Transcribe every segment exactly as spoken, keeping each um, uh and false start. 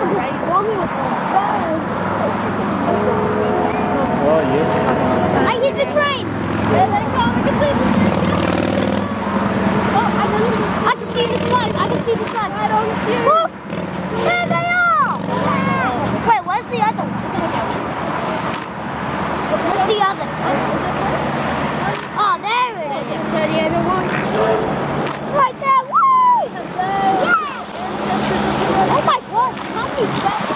Oh, yes. I hit the train! There they come, I can see the train! Oh, I can, I can see the slide, I can see the slide. I don't see. Look! There they are! Wait, where's the other one? Where's the other one? Oh, there it is. Is there the other one? It's right there, woo! Yeah! Oh my god, how many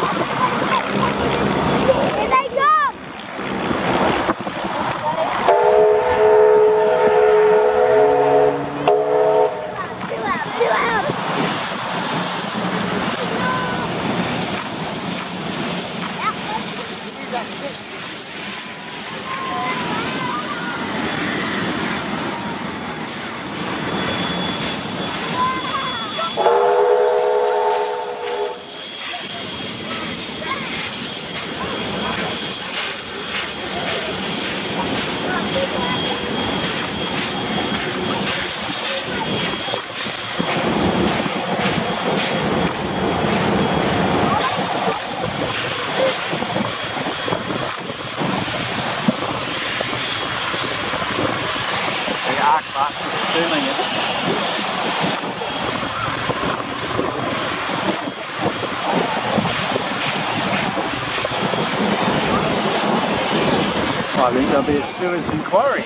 here they go! I think there'll be a steward's inquiry.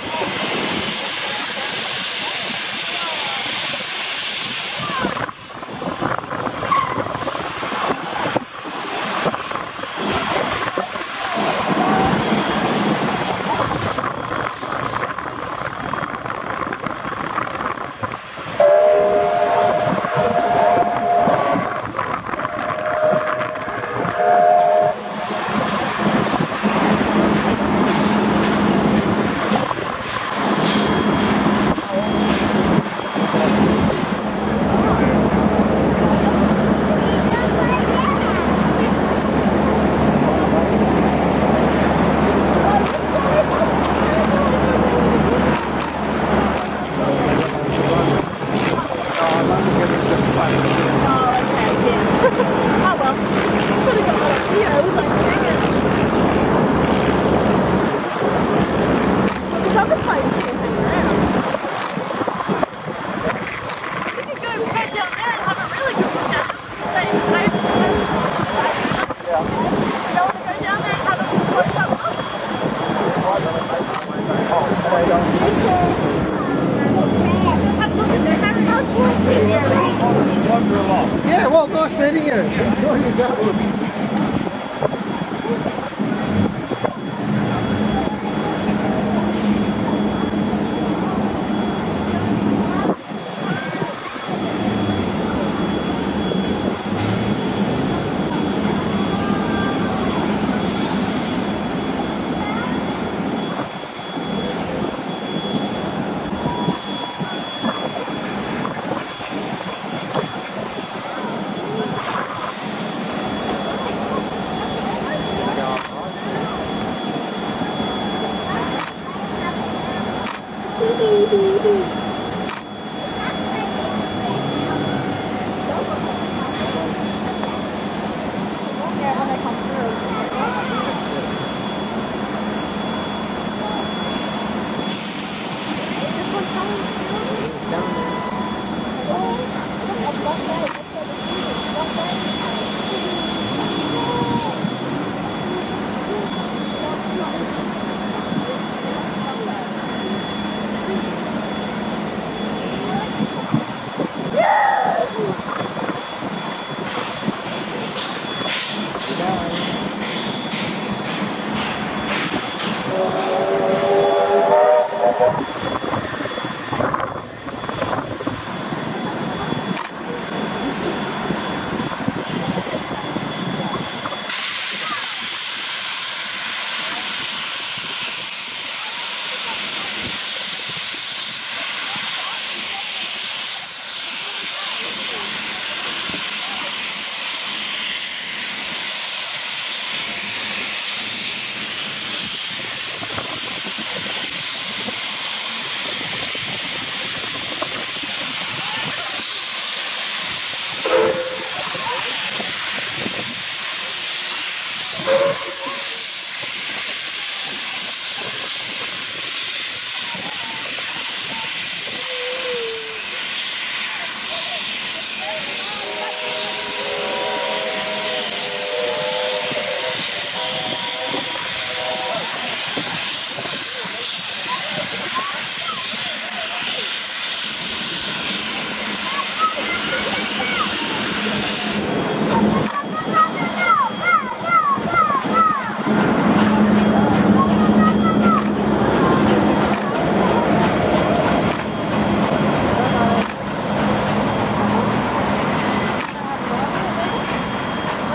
Yeah, well, nice meeting you. Enjoy your day.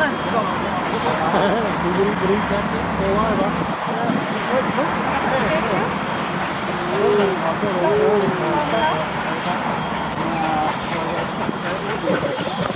That's it, all over. Yeah.